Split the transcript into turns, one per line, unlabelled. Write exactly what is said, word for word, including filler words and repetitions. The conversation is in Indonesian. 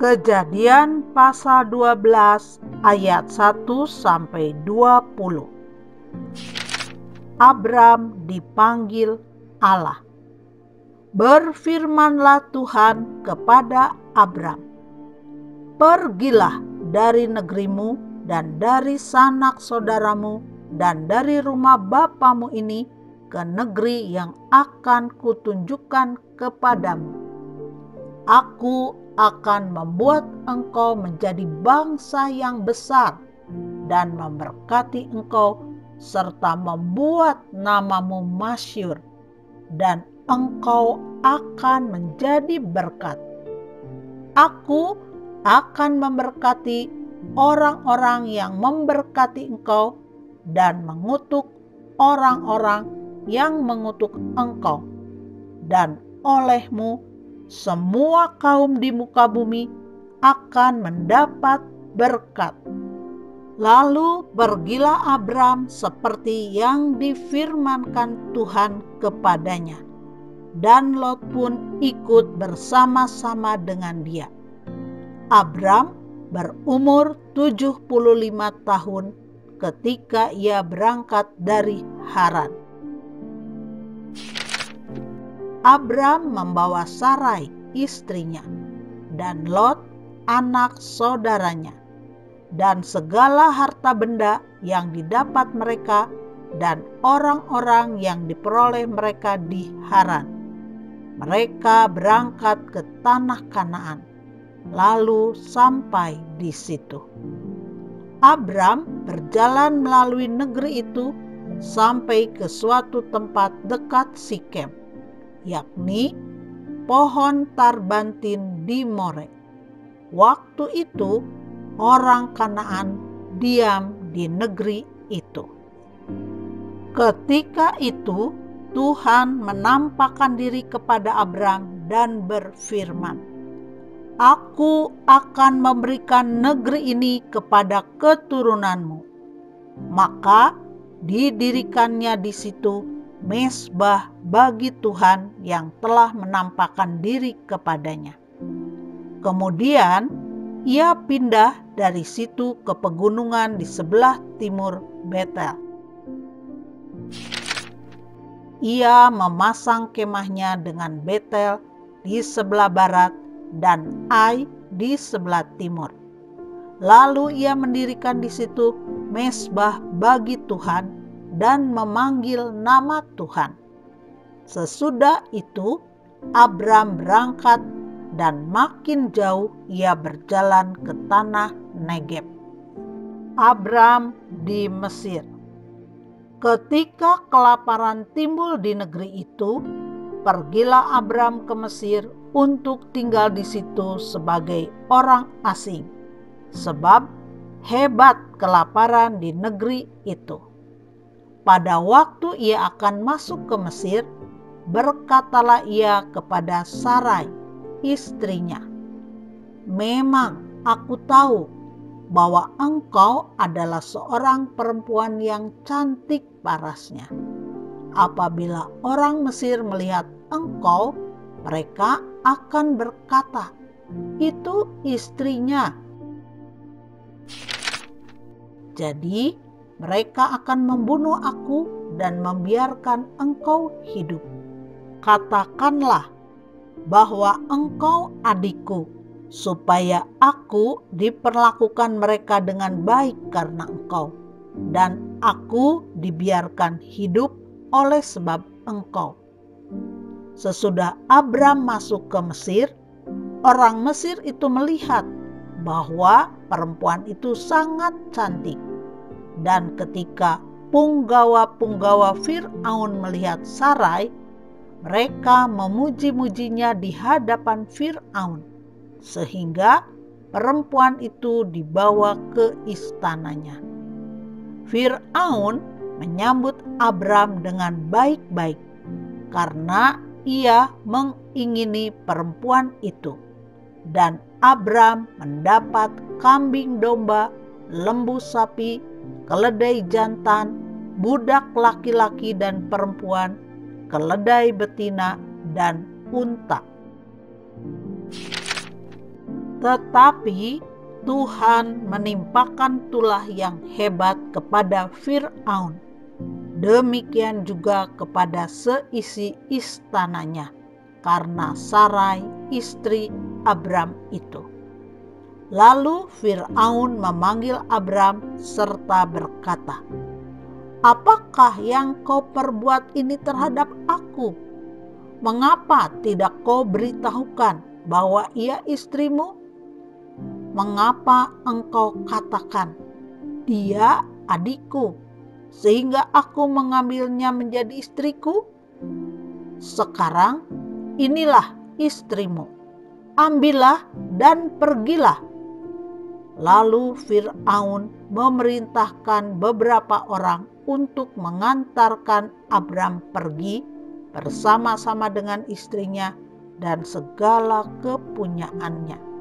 Kejadian pasal dua belas ayat satu sampai dua puluh. Abram dipanggil Allah. Berfirmanlah Tuhan kepada Abram, "Pergilah dari negerimu dan dari sanak saudaramu dan dari rumah bapamu ini ke negeri yang akan kutunjukkan kepadamu. Aku akan membuat engkau menjadi bangsa yang besar dan memberkati engkau serta membuat namamu masyhur, dan engkau akan menjadi berkat. Aku akan memberkati orang-orang yang memberkati engkau dan mengutuk orang-orang yang mengutuk engkau, dan olehmu semua kaum di muka bumi akan mendapat berkat." Lalu pergilah Abram seperti yang difirmankan Tuhan kepadanya, dan Lot pun ikut bersama-sama dengan dia. Abram berumur tujuh puluh lima tahun ketika ia berangkat dari Haran. Abram membawa Sarai istrinya, dan Lot anak saudaranya, dan segala harta benda yang didapat mereka, dan orang-orang yang diperoleh mereka di Haran. Mereka berangkat ke tanah Kanaan, lalu sampai di situ. Abram berjalan melalui negeri itu sampai ke suatu tempat dekat Sikem, yakni pohon tarbantin di More. Waktu itu orang Kanaan diam di negeri itu. Ketika itu Tuhan menampakkan diri kepada Abram dan berfirman, "Aku akan memberikan negeri ini kepada keturunanmu." Maka didirikannya di situ mezbah bagi Tuhan yang telah menampakkan diri kepadanya. Kemudian ia pindah dari situ ke pegunungan di sebelah timur Betel. Ia memasang kemahnya dengan Betel di sebelah barat dan Ai di sebelah timur. Lalu ia mendirikan di situ mezbah bagi Tuhan dan memanggil nama Tuhan. Sesudah itu Abram berangkat dan makin jauh ia berjalan ke tanah Negeb. Abram di Mesir. Ketika kelaparan timbul di negeri itu, pergilah Abram ke Mesir untuk tinggal di situ sebagai orang asing, sebab hebat kelaparan di negeri itu. Pada waktu ia akan masuk ke Mesir, berkatalah ia kepada Sarai, istrinya, "Memang aku tahu bahwa engkau adalah seorang perempuan yang cantik parasnya. Apabila orang Mesir melihat engkau, mereka akan berkata, 'Itu istrinya.' Jadi mereka akan membunuh aku dan membiarkan engkau hidup. Katakanlah bahwa engkau adikku, supaya aku diperlakukan mereka dengan baik karena engkau, dan aku dibiarkan hidup oleh sebab engkau." Sesudah Abram masuk ke Mesir, orang Mesir itu melihat bahwa perempuan itu sangat cantik. Dan ketika punggawa-punggawa Fir'aun melihat Sarai, mereka memuji-mujinya di hadapan Fir'aun, sehingga perempuan itu dibawa ke istananya. Fir'aun menyambut Abram dengan baik-baik karena ia mengingini perempuan itu, dan Abram mendapat kambing domba, lembu sapi, keledai jantan, budak laki-laki dan perempuan, keledai betina, dan unta. Tetapi Tuhan menimpakan tulah yang hebat kepada Fir'aun, demikian juga kepada seisi istananya, karena Sarai istri Abram itu. Lalu Fir'aun memanggil Abram serta berkata, "Apakah yang kau perbuat ini terhadap aku? Mengapa tidak kau beritahukan bahwa ia istrimu? Mengapa engkau katakan, dia adikku, sehingga aku mengambilnya menjadi istriku? Sekarang inilah istrimu, ambillah dan pergilah." Lalu Fir'aun memerintahkan beberapa orang untuk mengantarkan Abram pergi bersama-sama dengan istrinya dan segala kepunyaannya.